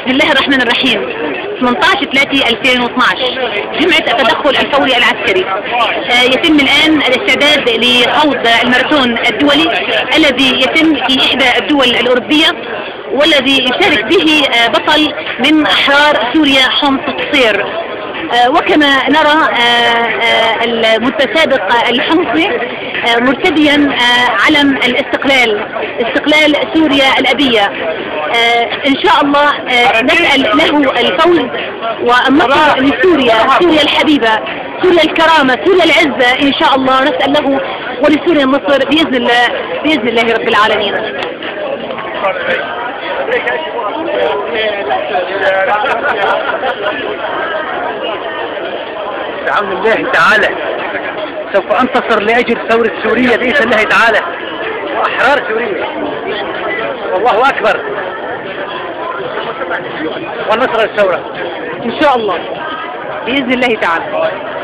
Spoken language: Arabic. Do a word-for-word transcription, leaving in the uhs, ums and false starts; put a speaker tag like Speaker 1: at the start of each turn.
Speaker 1: بسم الله الرحمن الرحيم. ثمانية عشر ثلاثة ألفين واثناشر جمعة التدخل الفوري العسكري. آه يتم الآن الاستعداد لخوض الماراثون الدولي الذي يتم في إحدى الدول الأوروبية، والذي يشارك به آه بطل من أحرار سوريا حمص قصير. آه وكما نرى آه آه المتسابق الحمصي آه مرتديا آه علم الاستقلال، استقلال سوريا الأبية. آه إن شاء الله آه نسأل له الفوز والنصر لسوريا، سوريا الحبيبة، سوريا الكرامة، سوريا العزة. إن شاء الله نسأل له ولسوريا النصر بإذن الله، بإذن الله رب العالمين.
Speaker 2: بعون الله تعالى سوف انتصر لاجل ثورة سوريا بإذن الله تعالى واحرار سوريا. والله اكبر، والنصر للثورة
Speaker 1: ان شاء الله بإذن الله تعالى.